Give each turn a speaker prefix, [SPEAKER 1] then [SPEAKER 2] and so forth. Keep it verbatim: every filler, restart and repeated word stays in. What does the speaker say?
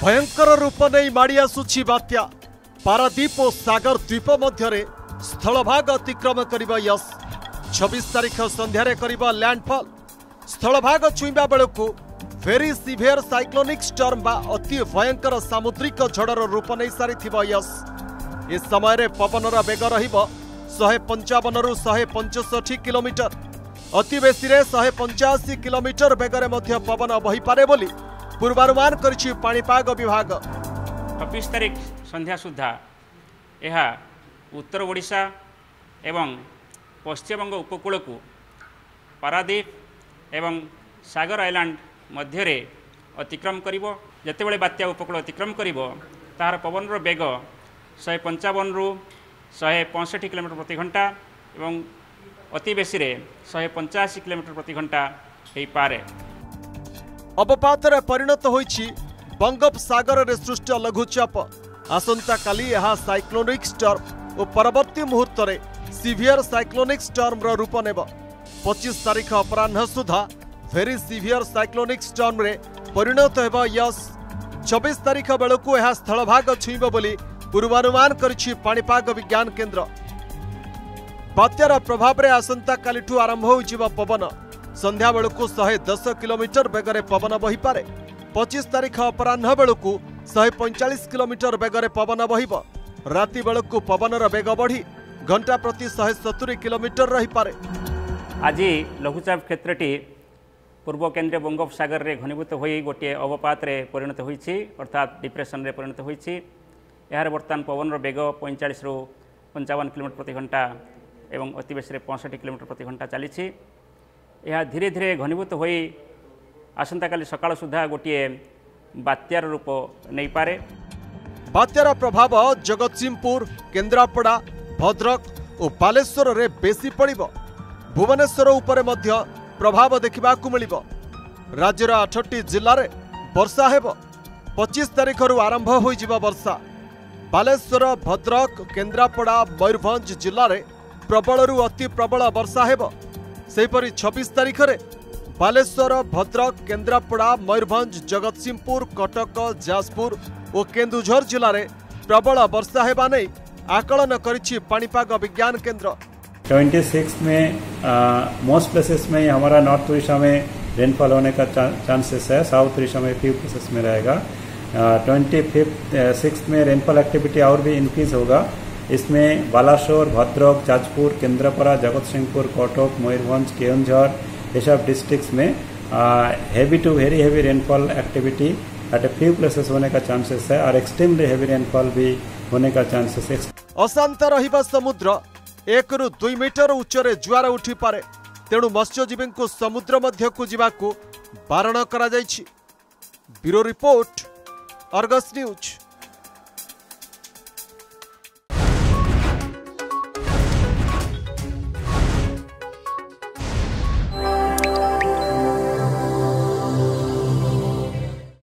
[SPEAKER 1] भयंकर रूप नहीं माड़ी आसुछि बात्या पारादीप और सागर द्वीप मध्य स्थलभाग अतिक्रम करिबा यस छब्बीस तारीख संध्यारे करिबा लैंडफॉल स्थलभाग छुईबा बेलू वेरी सिवियर साइक्लोनिक स्टॉर्म बा अति भयंकर सामुद्रिक झड़र रूप नहीं सारी यस इस समय पवनर बेग रहिबो शहे पंचावन रु शहे पंचषठी किलोमीटर अति बेसी रे शहे पंचाशी किलोमीटर बेगरे मध्य पवन बही पारे बोली पूर्वानुमान करिछि पाणीपाग विभाग।
[SPEAKER 2] छब्बीस तारीख संध्या सुधा यह उत्तर ओडिशा एवं पश्चिमबंग उपकूल को पारादीप एवं सागर आइलैंड मध्य अतिक्रम करिबो जेतेबेले बात्या उपकूल अतिक्रम करिबो तार पवनर बेग शहे पंचावन रु शहे पैंसठ किलोमीटर प्रति घंटा एवं अति बेसी रे शहे पंचाशी किलोमीटर प्रति घंटा हो पारे।
[SPEAKER 1] अवपात परिणत होइछि बंगोपसागर रे सृष्ट लघुचाप आसंता काली यह साइक्लोनिक स्टॉर्म और परवर्ती मुहूर्त रे सिवियर साइक्लोनिक स्टॉर्म रो रूप नेब पच्चीस तारीख अपराह्न सुधा वेरी सिवियर साइक्लोनिक स्टॉर्म रे परिणत हेब यस छब्बीस तारीख बेलू यह स्थलभाग छुईब बोली पूर्वानुमान करिछि पाणीपाग विज्ञान केन्द्र। बात्यार प्रभाव रे आसंता कालीठू आरंभ होइजिबा पवन संध्या बेलू शहे दस किलोमीटर बेगरे पवन बही पारे पच्चीस तारीख अपराह्न बेलू शहे पैंचाश किलोमीटर बेगरे पवन बहिब राति बेलू पवनर बेग बढ़ी घंटा प्रति शहे सतुरी किलोमीटर रही पारे।
[SPEAKER 2] आज लघुचाप क्षेत्रटी पूर्व केन्द्रीय बंगोपसागर रे घनीभूत होई गोटे अवपात रे परिणत होइछि अर्थात डिप्रेशन रे परिणत होइछि। यार बर्तमान पवनर बेग पैंचाश रु पंचावन किलोमीटर प्रति घंटा एवं अति बेसी पैंसठ किलोमीटर प्रति घंटा चली यह धीरे धीरे घनीभूत होई आसंता काली सकाळ सुधा गोटे बात्यार रूप नहीं पारे।
[SPEAKER 1] बात्यार प्रभाव जगतसिंहपुर केन्द्रापड़ा भद्रक और बालेश्वर रे बेसी पड़िबो भुवनेश्वर उपरे मध्य प्रभाव देखिबाकू मिलिबो। राज्यर आठटी जिल्ला रे वर्षा हेबो पच्चीस तारीख रु आरंभ होइजिबा वर्षा बालेश्वर भद्रक केन्द्रापड़ा मयूरभंज जिल्ला रे प्रबल रु अति प्रबल वर्षा हेबो सेहीपरि छब्बीस तारीख रे बालेश्वर भद्रक केन्द्रापड़ा मयूरभंज जगतसिंहपुर कटक जाजपुर और केन्दुझर जिले में प्रबल वर्षा हेबा नहीं आकलन करिछि पाणीपाग विज्ञान केन्द्र।
[SPEAKER 3] छब्बीस में मोस्ट प्लेसेस में हमारा नॉर्थ उड़ीसा में रेनफॉल होने का चांसेस है साउथ उड़ीसा में फ्यू प्लेसेस में रहेगा। ट्वेंटी फिफ्थ सिक्स में रेनफॉल एक्टिविटी और भी इंक्रीज होगा। इसमें बालासोर भद्रक जाजपुर केन्द्रापड़ा जगतसिंहपुर कटक मयूरभंज केन्दुझर ये सब डिस्ट्रिक्ट्स में heavy to very heavy rainfall activity at a few places होने का चांसेस है और एक्सट्रीमली हेवी रेनफॉल भी होने का चांसेस है।
[SPEAKER 1] अशांत रहिबा समुद्र एक रु दुई मीटर उच्चरे जुआर उठी पारे तेणु मत्स्यजीवी को समुद्र मध्य को जिबाकू बारण करा जाइछि। Bureau report Argus news.